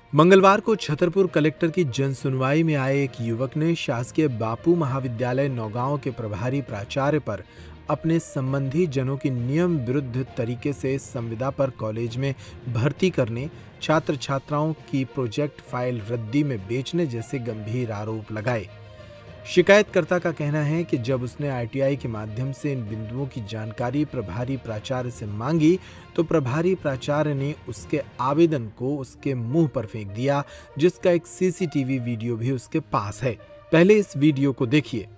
मंगलवार को छतरपुर कलेक्टर की जनसुनवाई में आए एक युवक ने शासकीय बापू महाविद्यालय नौगांव के प्रभारी प्राचार्य पर अपने संबंधी जनों की नियम विरुद्ध तरीके से संविदा पर कॉलेज में भर्ती करने, छात्र छात्राओं की प्रोजेक्ट फाइल रद्दी में बेचने जैसे गंभीर आरोप लगाए। शिकायतकर्ता का कहना है कि जब उसने आरटीआई के माध्यम से इन बिंदुओं की जानकारी प्रभारी प्राचार्य से मांगी तो प्रभारी प्राचार्य ने उसके आवेदन को उसके मुंह पर फेंक दिया, जिसका एक सीसीटीवी वीडियो भी उसके पास है। पहले इस वीडियो को देखिए।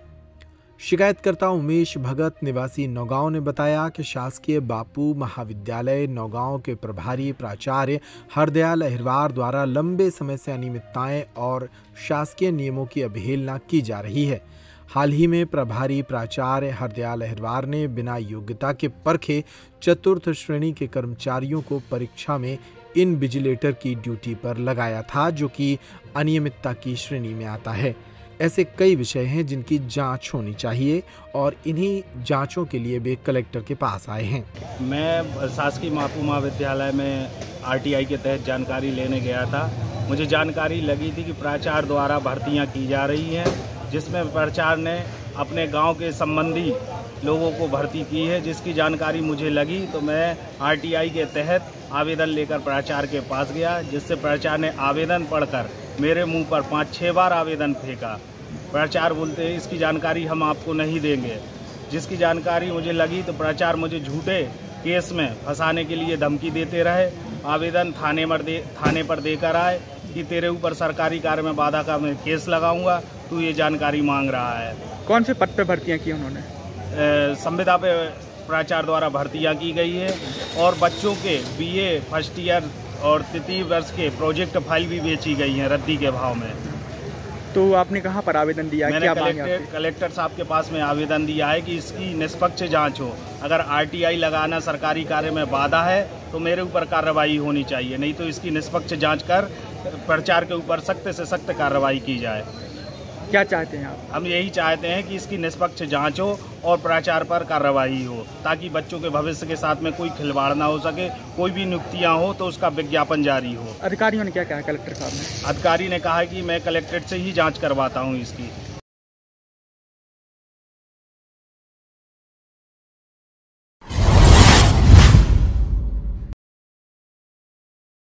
शिकायतकर्ता उमेश भगत निवासी नौगांव ने बताया कि शासकीय बापू महाविद्यालय नौगांव के प्रभारी प्राचार्य हरदयाल अहिरवार द्वारा लंबे समय से अनियमितताएं और शासकीय नियमों की अवहेलना की जा रही है। हाल ही में प्रभारी प्राचार्य हरदयाल अहिरवार ने बिना योग्यता के परखे चतुर्थ श्रेणी के कर्मचारियों को परीक्षा में इनविजिलेटर की ड्यूटी पर लगाया था, जो कि अनियमितता की श्रेणी में आता है। ऐसे कई विषय हैं जिनकी जांच होनी चाहिए और इन्हीं जांचों के लिए वे कलेक्टर के पास आए हैं। मैं शासकीय बापू महाविद्यालय में आरटीआई के तहत जानकारी लेने गया था। मुझे जानकारी लगी थी कि प्राचार्य द्वारा भर्तियां की जा रही हैं, जिसमें प्राचार्य ने अपने गांव के संबंधी लोगों को भर्ती की है। जिसकी जानकारी मुझे लगी तो मैं आरटीआई के तहत आवेदन लेकर प्राचार्य के पास गया, जिससे प्राचार्य ने आवेदन पढ़कर मेरे मुंह पर 5-6 बार आवेदन फेंका। प्राचार्य बोलते हैं इसकी जानकारी हम आपको नहीं देंगे। जिसकी जानकारी मुझे लगी तो प्राचार्य मुझे झूठे केस में फंसाने के लिए धमकी देते रहे। आवेदन थाने पर देकर आए कि तेरे ऊपर सरकारी कार्य में बाधा का मैं केस लगाऊंगा, तू ये जानकारी मांग रहा है। कौन से पद पे भर्तियां की उन्होंने? संविदा पे प्राचार्य द्वारा भर्तियां की गई है और बच्चों के बीए फर्स्ट ईयर और तृतीय वर्ष के प्रोजेक्ट फाइल भी बेची गई हैं रद्दी के भाव में। तो आपने कहाँ पर आवेदन दिया? मैंने कलेक्टर साहब के पास में आवेदन दिया है कि इसकी निष्पक्ष जांच हो। अगर आरटीआई लगाना सरकारी कार्य में बाधा है तो मेरे ऊपर कार्रवाई होनी चाहिए, नहीं तो इसकी निष्पक्ष जांच कर प्राचार्य के ऊपर सख्त से सख्त कार्रवाई की जाए। क्या चाहते हैं आप? हम यही चाहते हैं कि इसकी निष्पक्ष जांच हो और प्राचार्य पर कार्रवाई हो, ताकि बच्चों के भविष्य के साथ में कोई खिलवाड़ ना हो सके। कोई भी नियुक्तियां हो तो उसका विज्ञापन जारी हो। अधिकारियों ने क्या कहा कलेक्टर साहब ने? अधिकारी ने कहा कि मैं कलेक्ट्रेट से ही जांच करवाता हूं इसकी।